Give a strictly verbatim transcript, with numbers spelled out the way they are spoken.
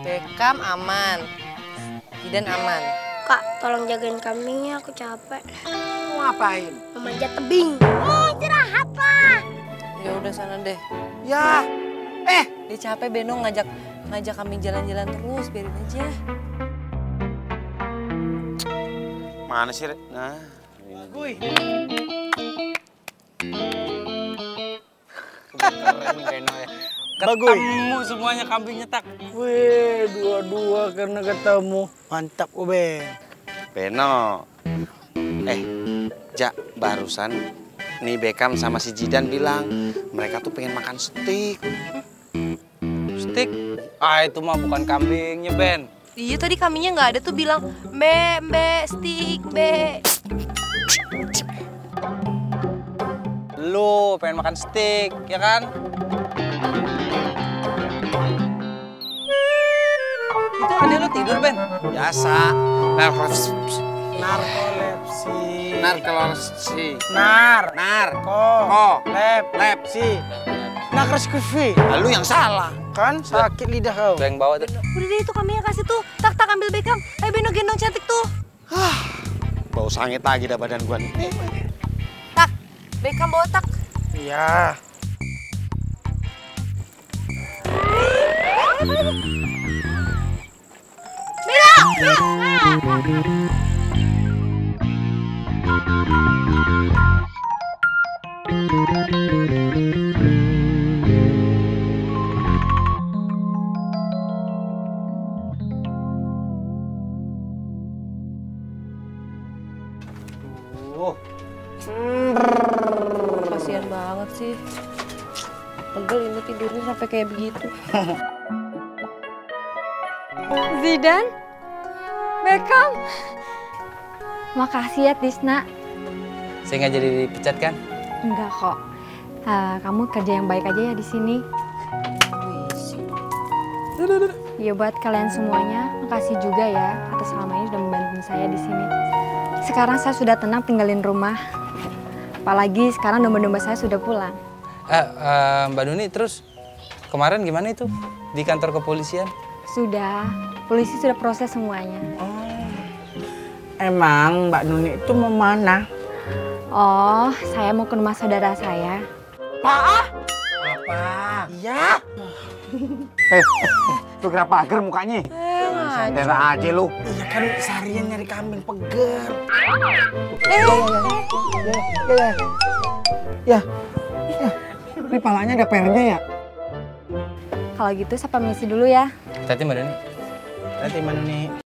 Beckham aman, Zidan aman. Kak, tolong jagain kambingnya, aku capek. Mau ngapain? Memanjat tebing. Oh, istirahat lah. Ya udah sana deh. Ya, eh, Dia capek Beno ngajak ngajak kami jalan-jalan terus, biarin aja. Mana sih? Re? Nah, Guy. keren Beno ya. Ketemu semuanya kambingnya tak. Wih, dua-dua karena ketemu. Mantap, Ube. Beno. Eh, Jak, barusan nih Beckham sama si Zidan bilang mereka tuh pengen makan steak. Steak? Ah, itu mah bukan kambingnya, Ben. Iya tadi kambingnya nggak ada tuh bilang mbe mbe stick mbe. Lu pengen makan steak, ya kan? Itu ada lu tidur, Ben? Biasa. Narkolepsi. Narkolepsi. Narkolepsi. Nar. Nar. Ko. Ko. Lep. Lep. Si. Narkolepsi. Lalu yang salah. Kan sakit lidah kau. Tuh yang bawa tuh. Udah deh itu kambingnya kasih tuh. Tak tak ambil Beckham. Ayo Beno gendong cantik tuh. Bau sangit lagi dah badan gua nih. Tak, Beckham bawa tak. Iya. Oh. Kasian banget sih. Pegel ini tidurnya sampai kayak begitu. Zidan, Beckham, makasih ya Tisna. Saya nggak jadi dipecat kan? Enggak kok, uh, kamu kerja yang baik aja ya di sini. Ya buat kalian semuanya, makasih juga ya atas selama ini sudah membantu saya di sini. Sekarang saya sudah tenang tinggalin rumah, apalagi sekarang domba-domba saya sudah pulang. Eh, eh, Mbak Nuni, terus kemarin gimana itu di kantor kepolisian? Sudah, polisi sudah proses semuanya. Emang Mbak Nuni itu mau mana? Oh, saya mau ke rumah saudara saya. Apa? Apa? Iya. Eh, lu kenapa ager mukanya? Eh, Santai aja lu. Iya kan seharian nyari kambing peger. Eh, Ya, ya, ya. Ini palanya ada pernya ya? Kalau gitu saya permisi dulu ya. Hati-hati Mbak Nuni. Nanti Mbak Nuni.